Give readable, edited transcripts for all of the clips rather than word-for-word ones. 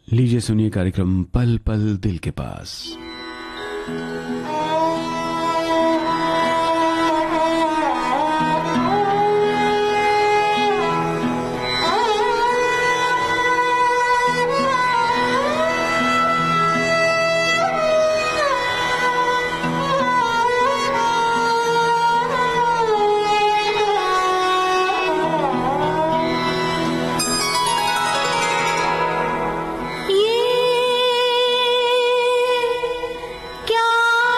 लीजिए सुनिए कार्यक्रम पल पल दिल के पास। क्या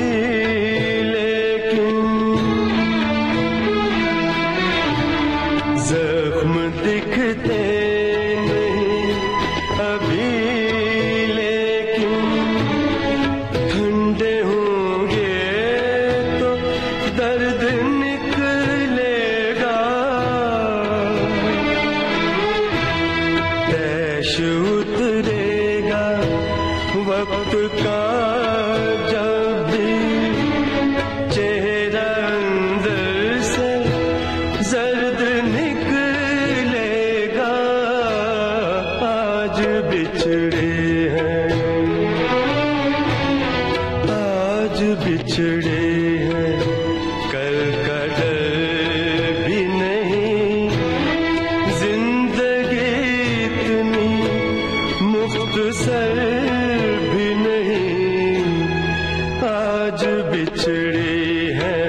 लेकिन जख्म दिखते नहीं अभी, लेकिन ठंडे होंगे तो दर्द निकलेगा। तैश उतरेगा वक्त का जब भी चेहरा अंदर से जर्द निकलेगा। आज बिछड़े हैं, आज बिछड़े हैं, कल का डर भी नहीं। जिंदगी इतनी मुख्तसर भी नहीं, आज बिछड़े हैं।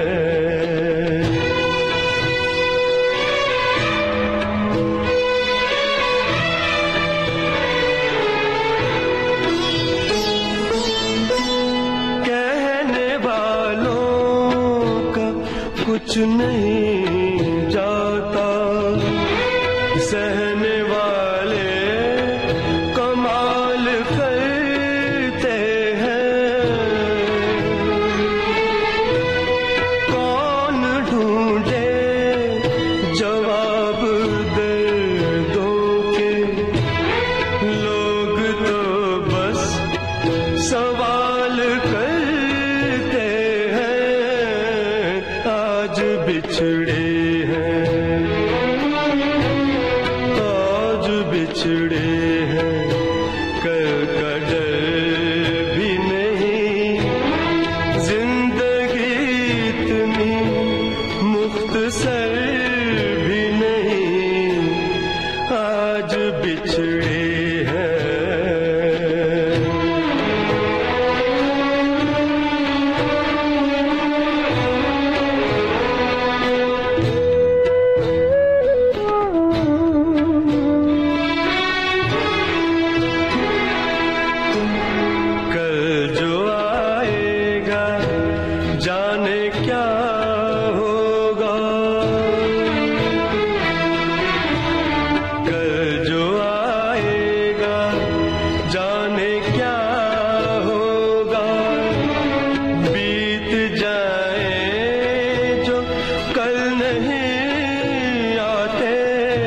कहने वालों का कुछ नहीं जाता, सहने वाले कमाल करते हैं। कौन ढूंढे जवाब दर्दों के, लोग तो बस सवाल करते हैं। आज बिछड़े हैं, आज बिछड़े हैं, कल का डर भी नहीं। जिंदगी इतनी मुख्तसर भी नहीं, आज बिछड़े हैं। कल जो आएगा जाने क्या होगा, कल जो आएगा जाने क्या होगा। बीत जाए जो कल नहीं आते,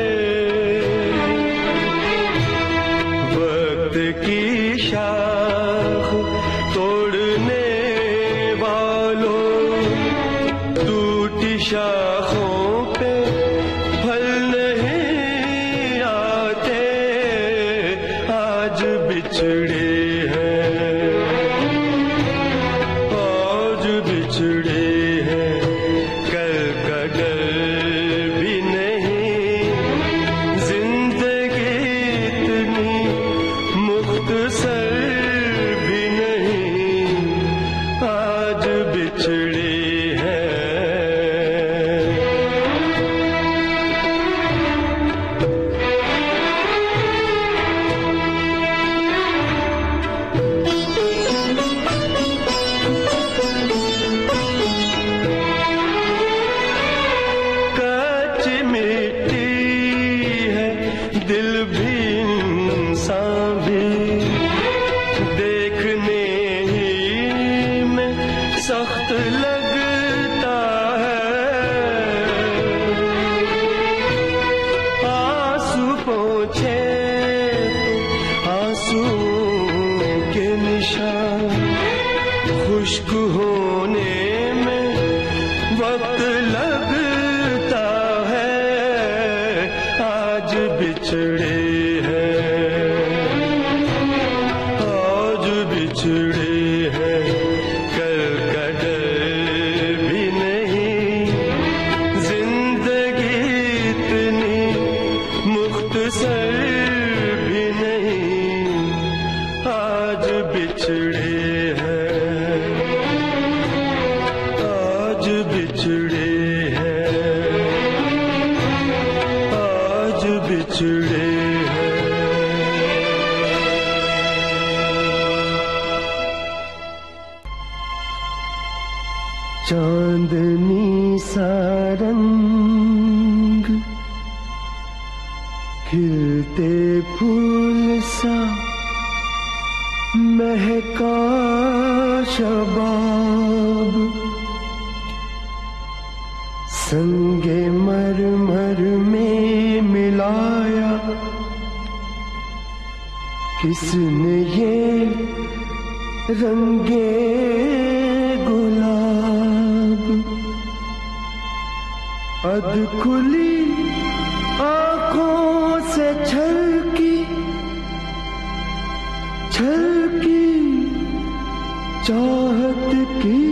वक्त की शाख तोड़ने वालों, टूटी शाखों पे फल नहीं आते। आज बिछड़े हैं, आज बिछड़े हैं, कल का डर भी नहीं। जिंदगी इतनी मुख्तसर भी नहीं, आज बिछड़े हैं। कच्ची मिट्टी है दिल भी इंसान भी, देखने ही में सख्त लगता है। आंसू पोंछे तो आंसू के निशान, खुश्क होने में वक्त लगता है। आज बिछड़े हैं, आज बिछड़े हैं, कल का डर भी नहीं। जिंदगी इतनी मुख्तसर भी नहीं, आज बिछड़े हैं, चांदनी सा रंग, खिलते फूल सा महका शबाब, संगे मरमर में मिलाया किसने ये रंगे गुलाब। अध खुली आंखों से छलकी छलकी चाहत की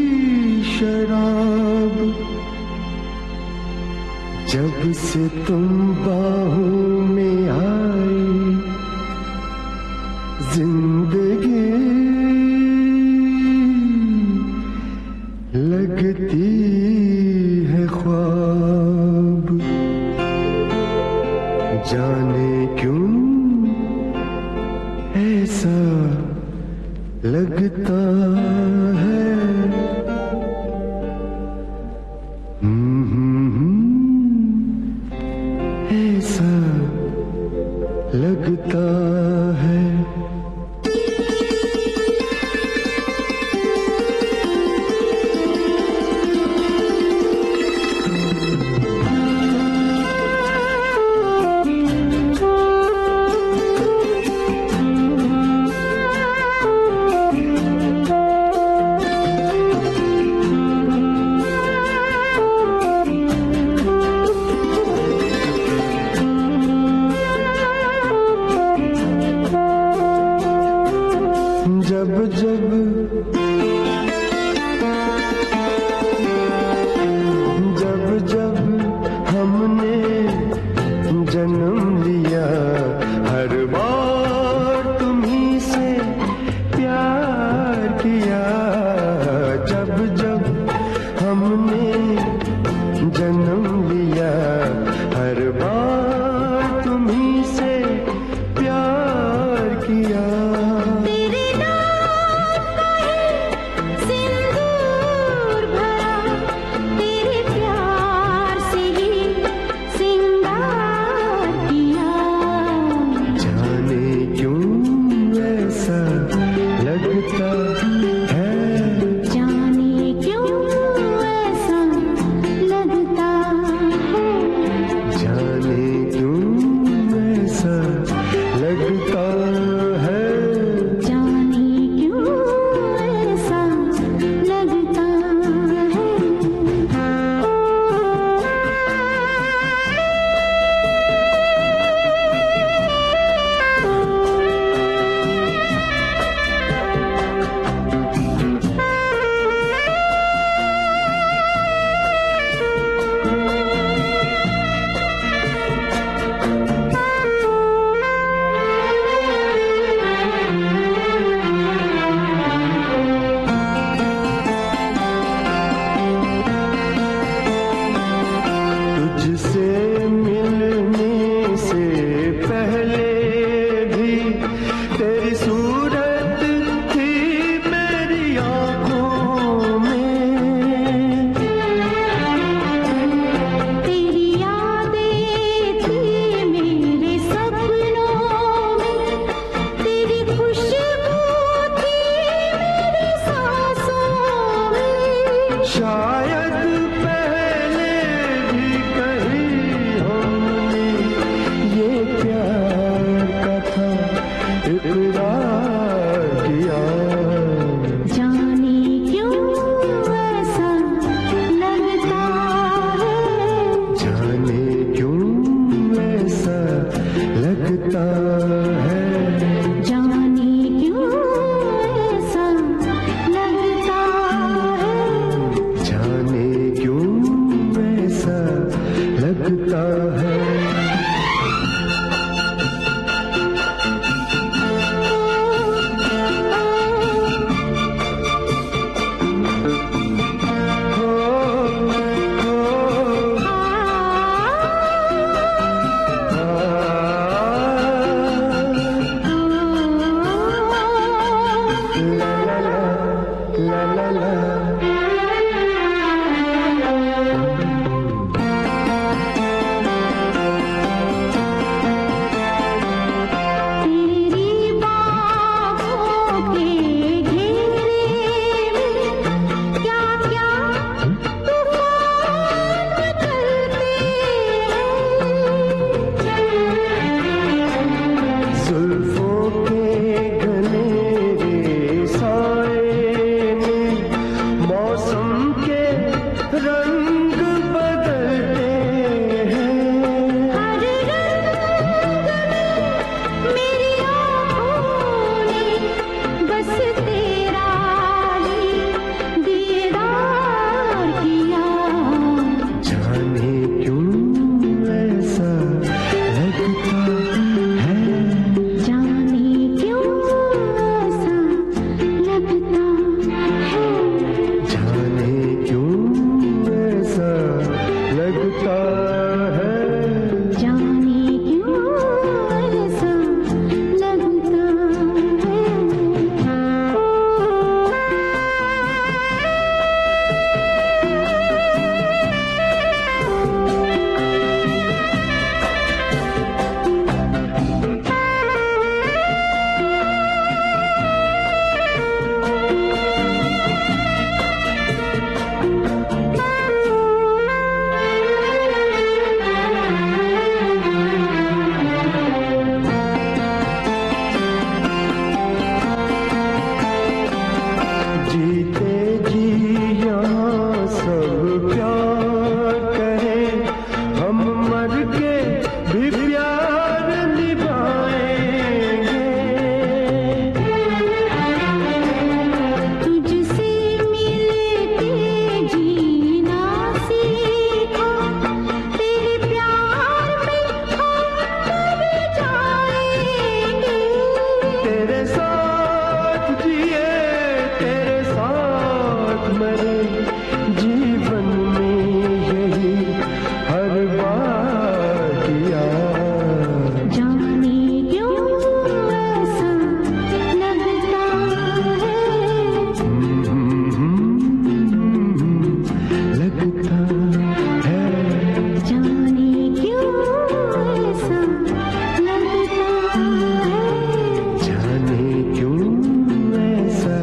शराब। जब से तुम बाहों में आए जिंदगी लगती है ख्वाब। जाने क्यों ऐसा लगता है, ऐसा लगता है। जब जब हमने जन्म लिया, हर बार तुम्हीं से प्यार किया। जब जब हमने जन्म लिया, हर बार तुम्हीं से प्यार किया। शायद पहले भी कहीं हमने ये प्यार का था इकरार किया। जाने क्यों ऐसा लगता है, जाने क्यों ऐसा लगता है, जाने क्यों ऐसा लगता है। जाने रंग बदलते हैं। हर रंग में मेरी आँखों ने बस तेरा ही दीदार किया। जाने क्यों ऐसा लगता है, जाने क्यों ऐसा लगता है, जाने क्यों ऐसा लगता है। जाने क्यों ऐसा लगता जीते जी यहाँ सब प्यार करें, हम मर के भी प्यार निभाएंगे। तुझसे मिलके जीना सीखा, तेरे प्यार में हम मर जाएंगे। तेरे साथ जिए, तेरे साथ मरे, जीवन में यही हर बार किया। जाने क्यों ऐसा लगता है, लगता है। जाने क्यों ऐसा लगता है। जाने क्यों ऐसा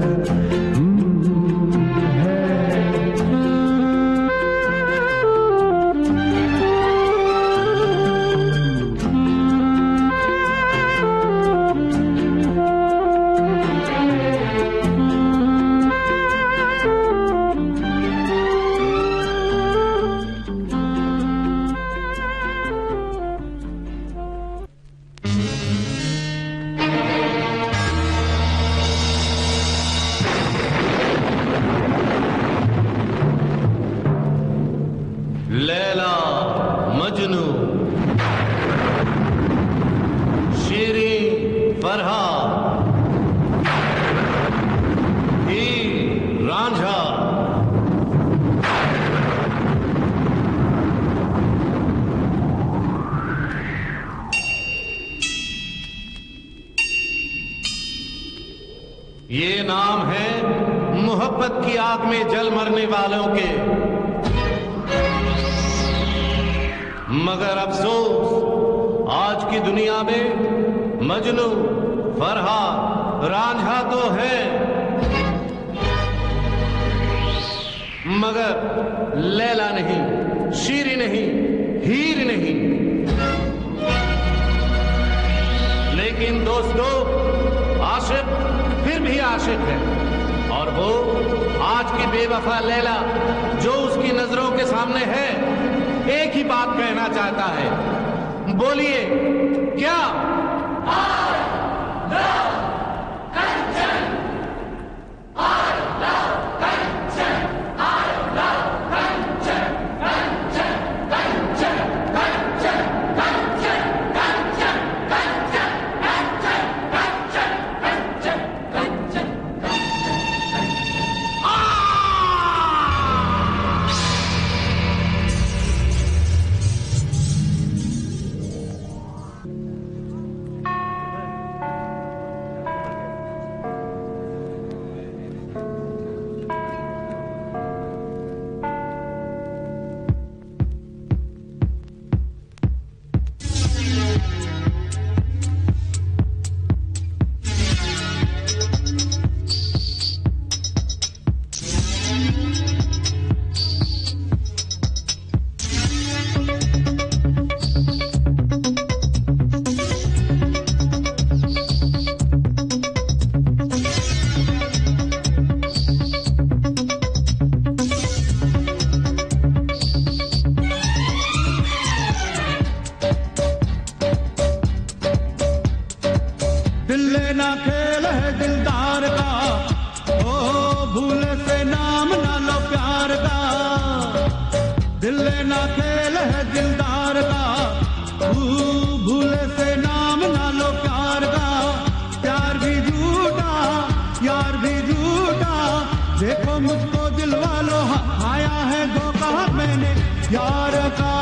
लैला मजनू, शीरीं फरहाद, हीर रांझा, ये नाम है मोहब्बत की आग में जल मरने वालों के। मगर अफसोस, आज की दुनिया में मजनू, फरहाद, रांझा तो है, मगर लैला नहीं, शीरी नहीं, हीर नहीं। लेकिन दोस्तों, आशिक फिर भी आशिक है, और वो आज की बेवफा लैला जो उसकी नजरों के सामने है, एक ही बात कहना चाहता है। बोलिए क्या? आया है धोखा मैंने यार का।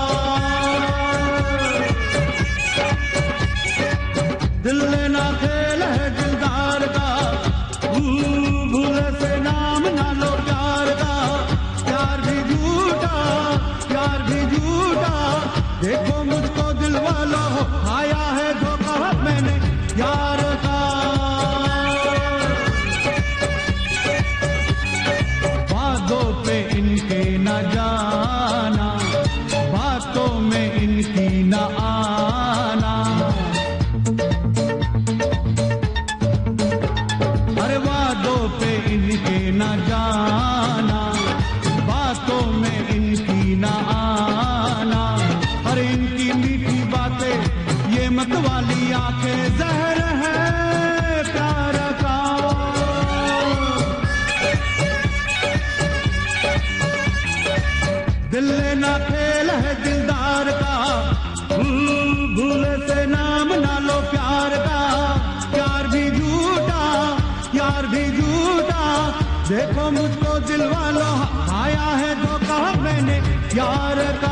दिल लेना खेल है दिलदार का, भूल से नाम ना लो प्यार का। प्यार भी झूठा, प्यार भी झूठा, देखो मुझको दिल वाला हो, आया है धोखा मैंने यार का। बातों पे इनके न जाना, बातों में इनकी न आना। अरे वादों पे इनके न जाना, बातों में इनकी न आना। अरे इनकी मीठी बातें, ये मत वाली आंखें, जहर है प्यार का। दिल लेना खेल है दिलदार का, भूल से नाम ना लो प्यार का। प्यार भी झूठा, यार भी झूठा, देखो मुझको दिल वालों, आया है धोखा मैंने यार का।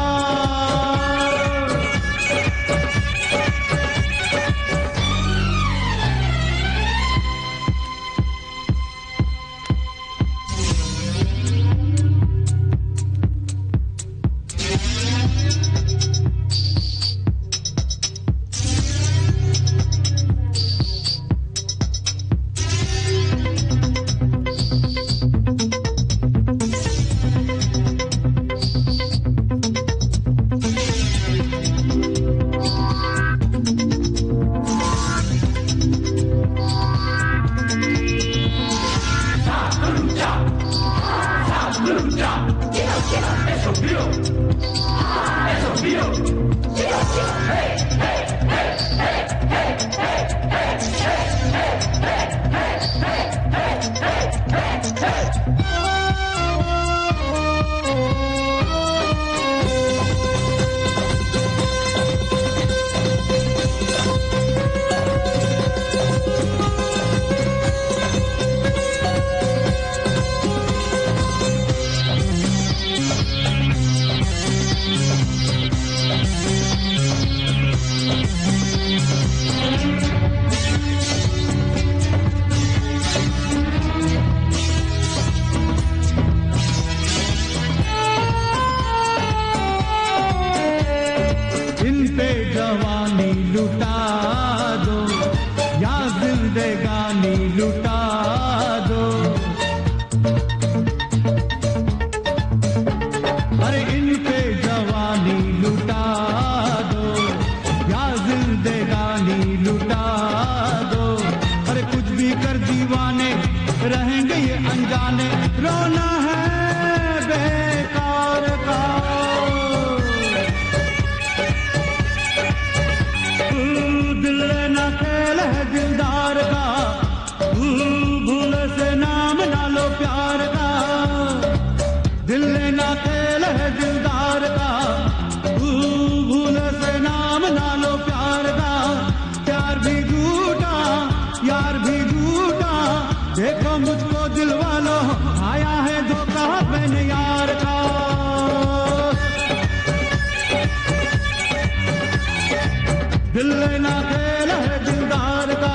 दिल लेना खेल है दिलदार का,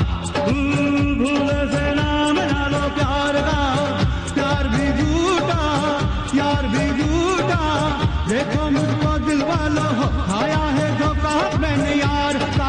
भूल से नाम ना लो प्यार का। प्यार भी झूठा, यार भी झूठा, देखो मुझको दिल वालों आया है धोखा मैंने यार का।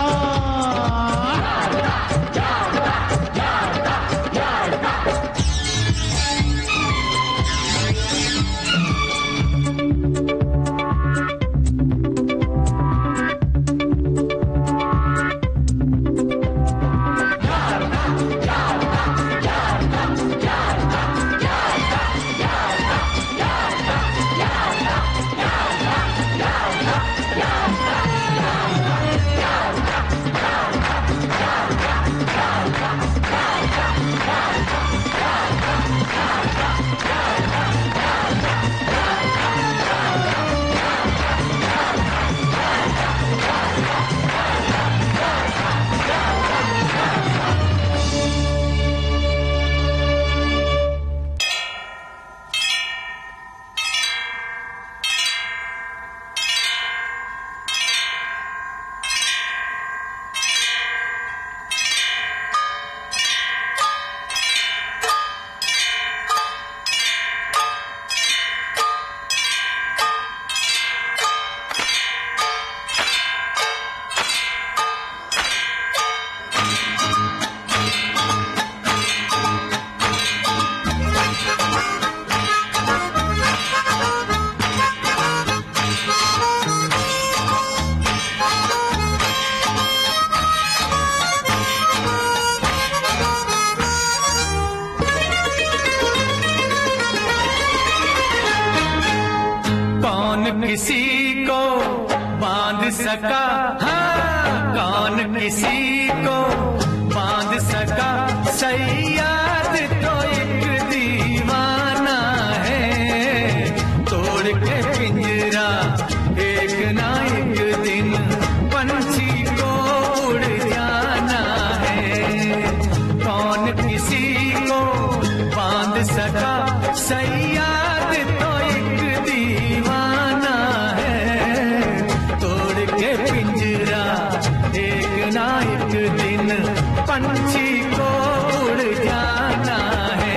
किसी को बांध सका, हाँ कौन किसी को बांध सका, सैयाद तो एक दीवाना है, तोड़ के पिंजरा एक ना एक दिन पंछी को उड़ जाना है। कौन किसी को बांध सका, सैयाद तो एक दीवाना है, तोड़ के पिंजरा एक ना एक दिन पंछी को उड़ जाना है।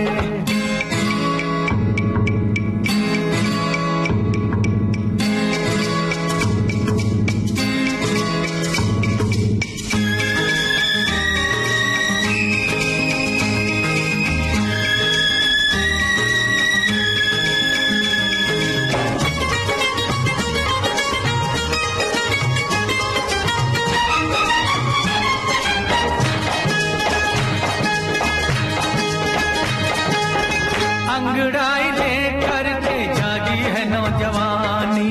अंगड़ाई लेकर के जागी है नौजवानी,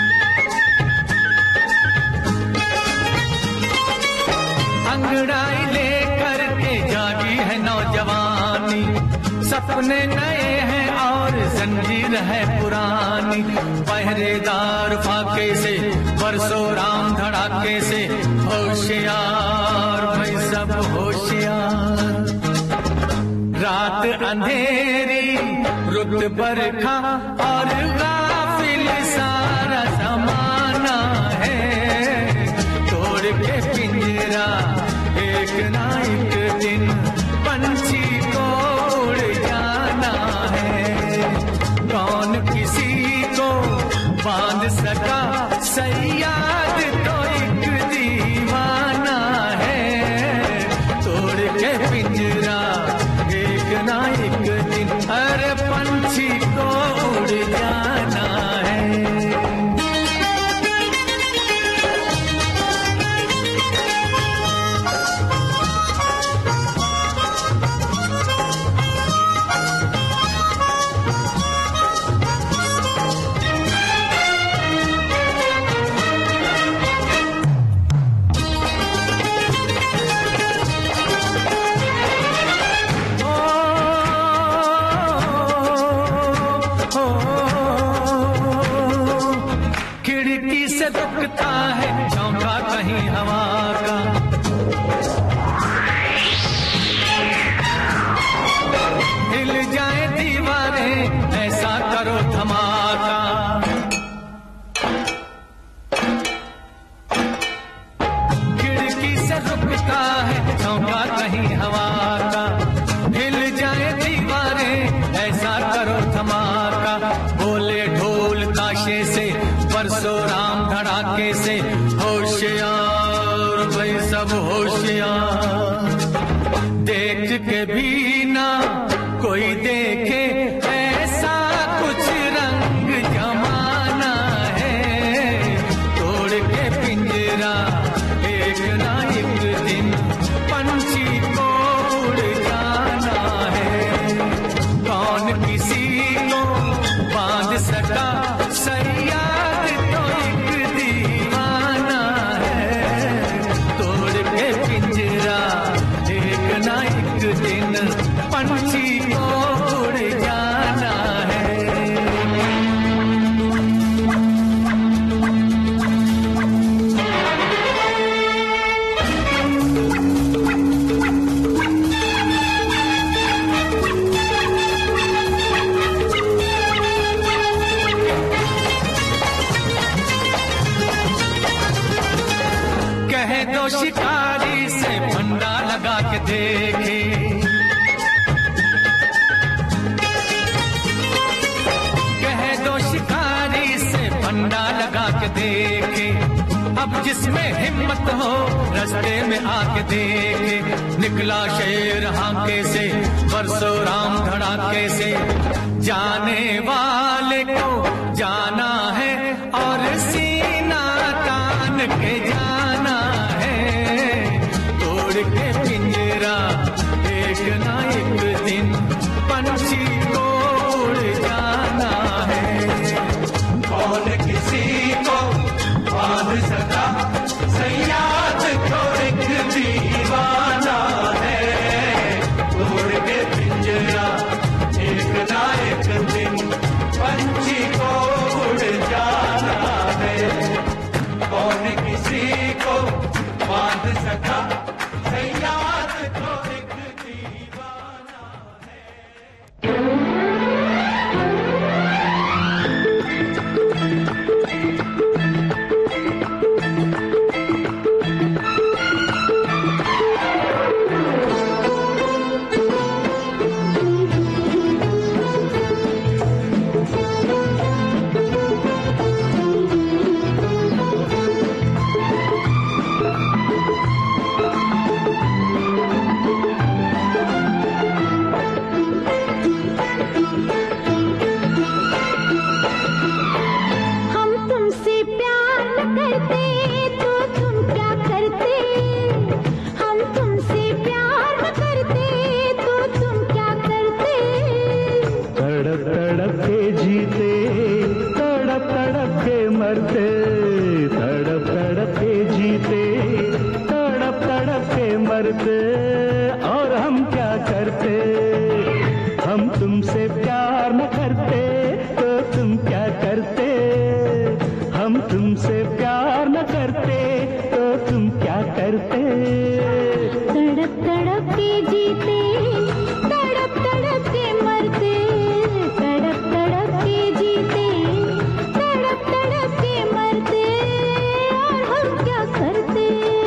अंगड़ाई लेकर के जागी है नौजवानी, सपने नए हैं और जंजीर है पुरानी, पहरेदार फाके से बरसों राम धड़ाके से, होशियार भाई सब होशियार, रात अंधेरी रुत बरखा और गाफिल सारा जमाना है, तोड़ के पिंजरा एक ना एक दिन पंछी को उड़ जाना है। कौन किसी को बांध सका, सैयाद तो एक दीवाना है, तोड़ के पिंजरा एक ना एक दिन हर पंछी को उड़ जाना है। खिड़की से दुखता है झोंका कहीं हवा का, हिल जाए दीवारें ऐसा करो धमाका, खिड़की से दुखता है झोंका कहीं हवा का, हिल जाए दीवारें ऐसा करो धमाका, बोले ढोल ताशे से बरसों राम धड़ाके से, होशियार भाई सब होशियार, देख के भी ना कोई देखे ऐसा कुछ रंग जमाना है, तोड़ के पिंजरा एक ना एक दिन पंछी को उड़ जाना है। कौन किसी को बांध सका, सैयाद तो एक दीवाना है, तोड़ के पिंजरा एक ना एक दिन पंछी को उड़ जाना है। कह दो शिकारी से फंडा लगा के देखे, कह दो शिकारी से फंडा लगा के देखे, अब जिसमें हिम्मत हो रास्ते में आके देखे, निकला शेर हाके से बरसों राम धड़ाके से, जाने वाले को जाना है और सीना तान के जाना है, तोड़ के पिंजरा एक ना एक दिन पंछी को उड़ जाना है। कौन तड़प के जीते, तड़प तड़प के मरते, तड़प तड़प के जीते, तड़प तड़प के मरते। और हम क्या करते, हम तुमसे प्यार न करते तो तुम क्या करते, हम तुमसे प्यार न करते तो तुम क्या करते। तड़प तड़प के जीते, तड़प तड़प के मरते, तड़प तड़प के जीते, तड़प तड़प के मरते। और हम क्या करते।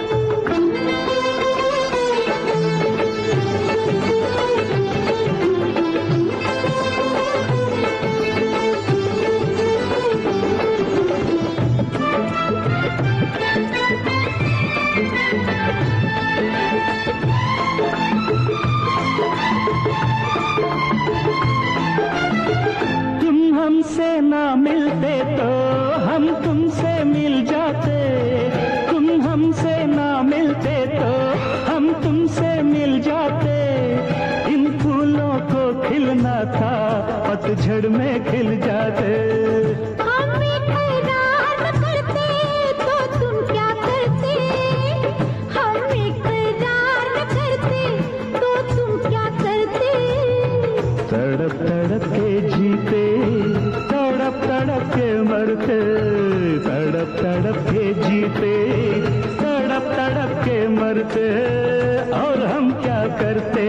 हमसे ना मिलते तो हम तुमसे मिल जाते, तुम हमसे ना मिलते तो हम तुमसे मिल जाते। इन फूलों को खिलना था, पतझड़ में खिल जाते। हम इकरार न करते तो तुम क्या करते, हम इकरार न करते तो तुम क्या करते। तड़प तड़प के जीते, तड़प तड़प के मरते, तड़प तड़प के जीते, तड़प तड़प के मरते। और हम क्या करते।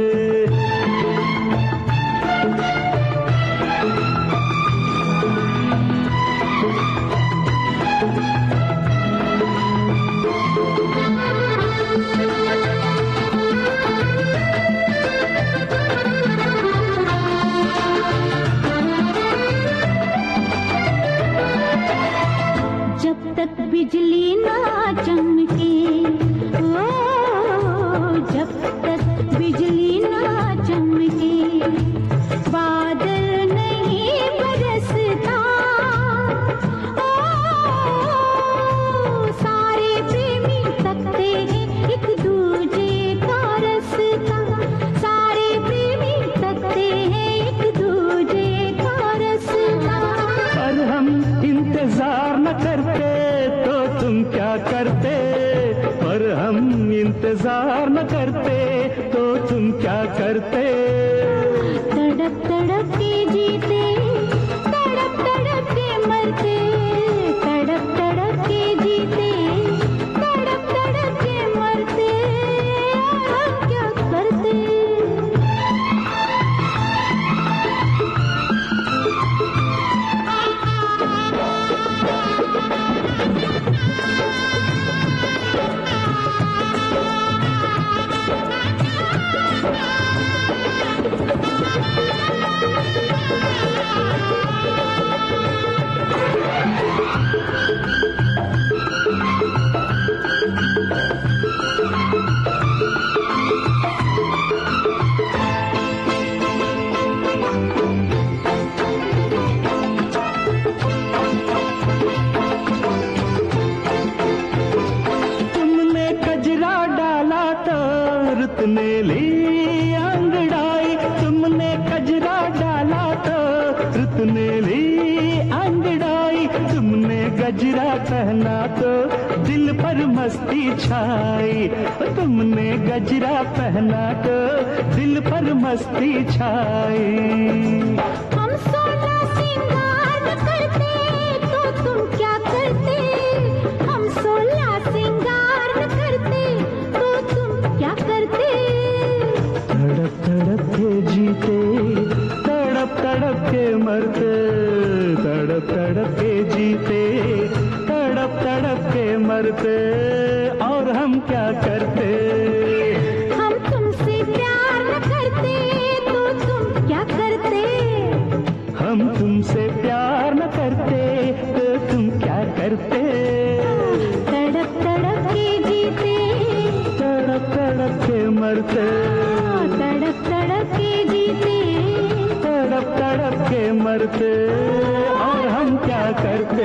जब तक बिजली ना चमके, ओ जब तक बिजली ना चमके, बादल नहीं बरसता। ओ सारे प्रेमी तकते हैं एक दूजे का रास्ता, सारे प्रेमी तकते हैं एक दूजे का रास्ता। पर हम इंतजार न करते तो तुम क्या करते, पर हम इंतजार न करते तो तुम क्या करते। तड़प तड़प के जीते, तड़प तड़प के मरते, तड़प तड़प के जीते, तड़प तड़प के मरते। और हम क्या करते। तुमने कजरा डाला तो रुत ने ली अंगड़ाई, तुमने कजरा डाला तो रुत ने ली अंगड़ाई। तुमने गजरा पहना तो दिल पर मस्ती छाई, तुमने गजरा पहना तो दिल पर मस्ती छाई। हम सोना सिंगार न करते तो तुम क्या करते, हम सोना सिंगार न करते तो तुम क्या करते। तड़प तड़प के जीते, तड़प तड़प के मरते, तड़प तड़प के जीते, तड़प तड़प के मरते। और हम क्या करते। हम तुमसे प्यार न करते तो तुम क्या करते, हम तुमसे प्यार न करते तो तुम क्या करते। तड़प तड़प के जीते, तड़प तड़प के मरते, तड़प तड़प के जीते, तड़प तड़प के मरते। और हम क्या करते।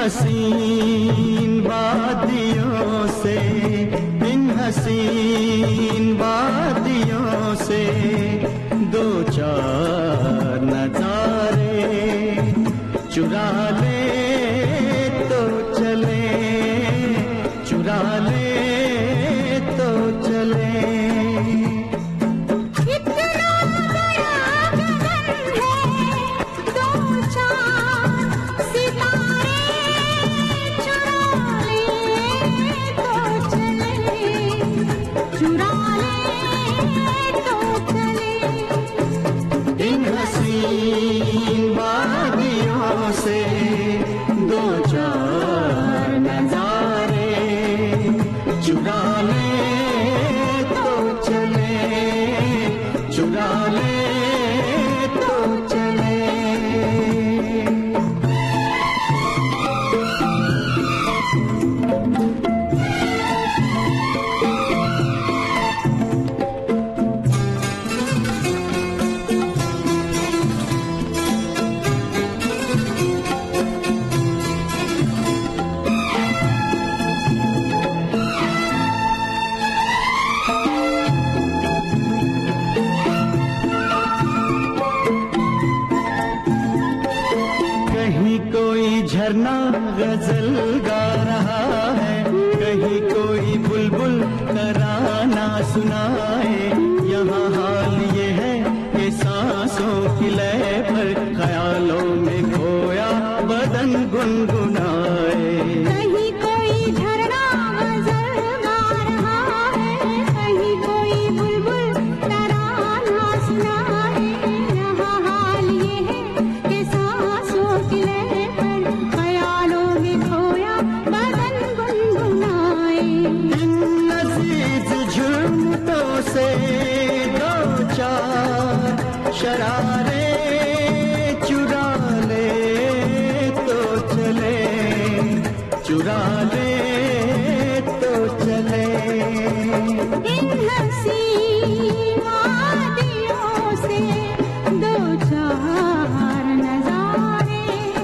हसीन वादियों से, इन हसीन वादियों से दो चार नजारे चुरा ले तो चले, चुरा ले तो चले। झरना गजल गा रहा है, कहीं कोई बुलबुल तराना सुनाए। यहाँ हाल ये है कि सांसों की लय पर ख्यालों में खोया बदन गुनगुनाए। कहीं कोई झरना गजल गा रहा है, कहीं कोई बुलबुल तराना सुनाए। यहाँ हाल ये है कि सांसों की लय पर ख्यालों में खोया बदन गुनगुनाए। इन लजीज झुमकों से दो चार शरारे चुरा ले तो चले, चुरा ले तो चले। इन हसीन वादियों से दो चार नजारे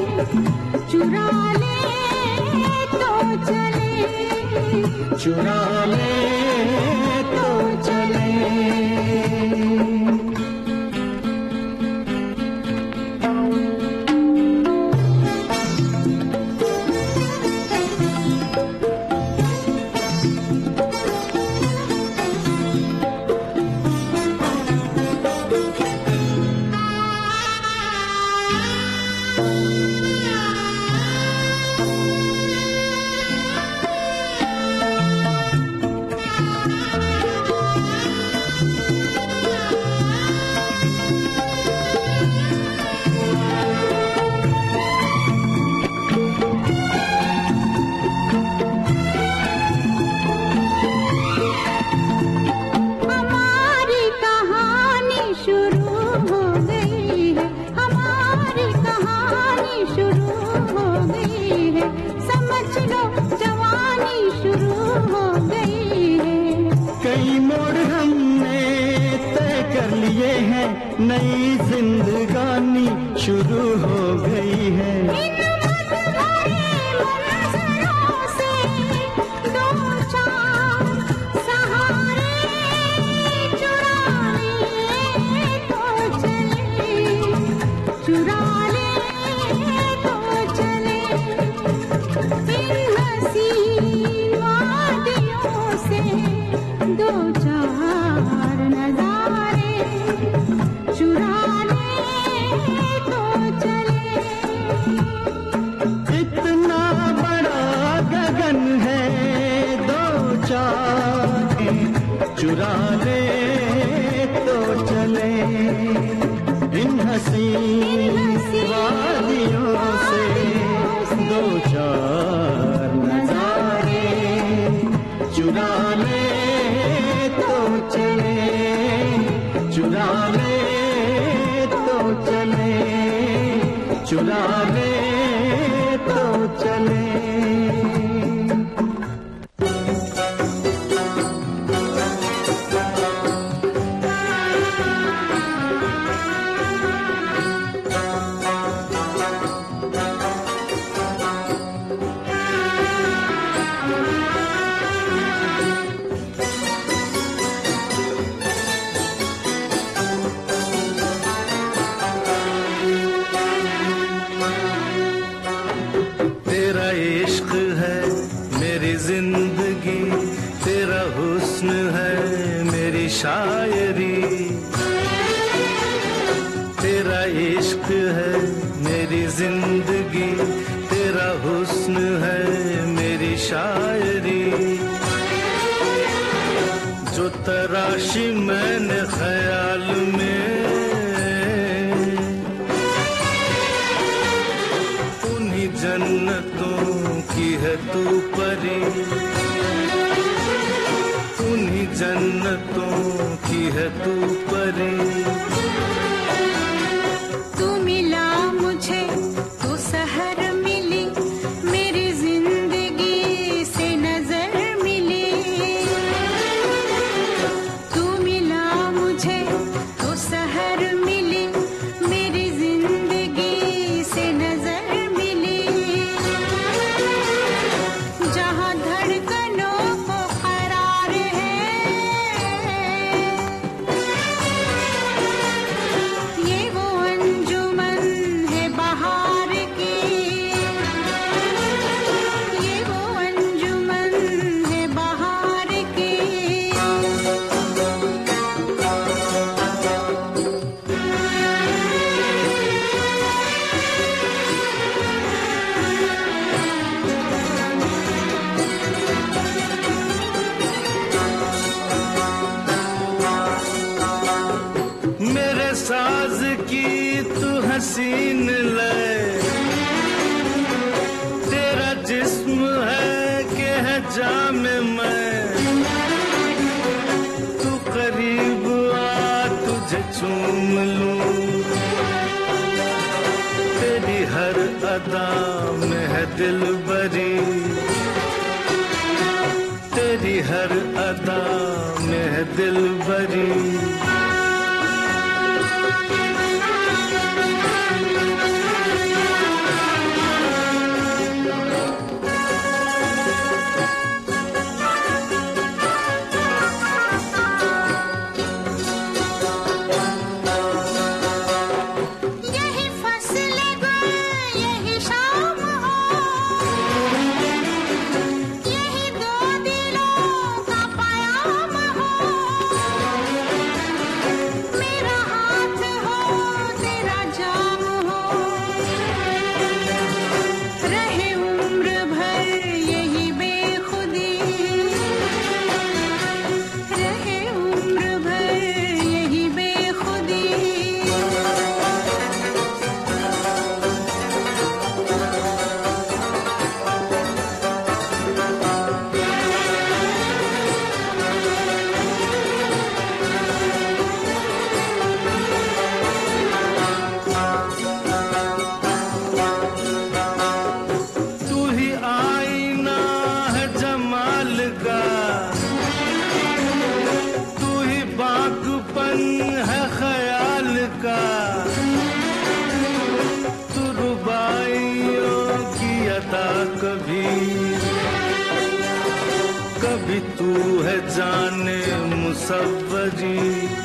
चुरा ले तो चले, चुरा ले तो चले। हमारी कहानी शुरू हो गई है, हमारी कहानी शुरू हो गई है। समझ लो जवानी शुरू हो गई है। कई मोड़ हमने तय कर लिए हैं, नई जिंदगानी शुरू हो गई है। इन मनभरे मंजरों से दो चार सहारे चुरा ले तो चले, चुरा ले तो चले। इन हसीन वादियों से दो चार नजारे चुरा ले तो चले। इतना बड़ा गगन है, दो चार चुरा ले तो चले। इन हसीन वादियों से दो चार नजारे चुरा ले तो चले, चुरा ले तो चले, चुरा ले तो चले। इश्क है मेरी जिंदगी, तेरा हुस्न है मेरी शायरी। जो तराशी मैंने ख्याल में, उन्हीं जन्नतों की है तू परी, उन्हीं जन्नतों की है तू परी। तू मिला मुझे तो सहर मिली, मेरी जिंदगी से नजर मिली। तू मिला मुझे तो सहर मिली, मेरी जिंदगी से नजर मिली। जहाँ धड़कनों को करार है, ये वो अंजुमन है बहार की, ये वो अंजुमन है बहार की। मेरे साज की तू हसीन लय, तेरा जिस्म है कि है जामे मैं। तू करीब आ तुझे चूम लूं, तेरी हर अदा में है दिल बरी, तेरी हर अदा में है दिल बरी। यही फसले गुल, यही शाम हो, यही दो दिलों का प्याम हो। मेरा हाथ हो तेरा जाम हो, रहे उम्र भर यही बेखुदी, रहे उम्र भर यही बेखुदी। तू ही आईना है जमाल का, तू ही बागपन है ख्याल का। तू रुबाइयों की अदा कभी, कभी तू है जाने मुसव्वरी,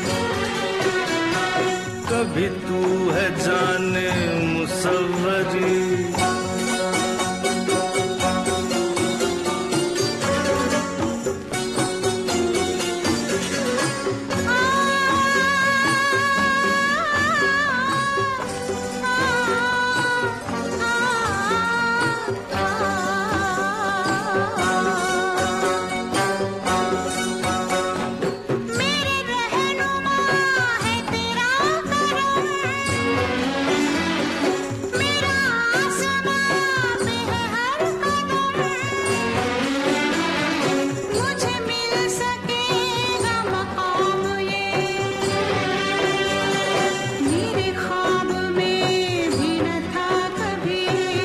कभी तू है जाने मुसव्वरी। मेरे रहनुमा है तेरा करम, मेरा आसमां पे है हर कदम। मुझे मिल सकेगा मकाम ये, मेरे ख्वाब में भी न था कभी,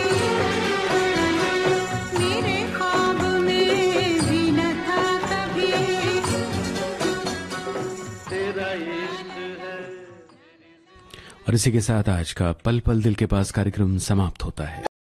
मेरे ख्वाब में भी न था कभी। तेरा इश्क है। और इसी के साथ आज का पल पल दिल के पास कार्यक्रम समाप्त होता है।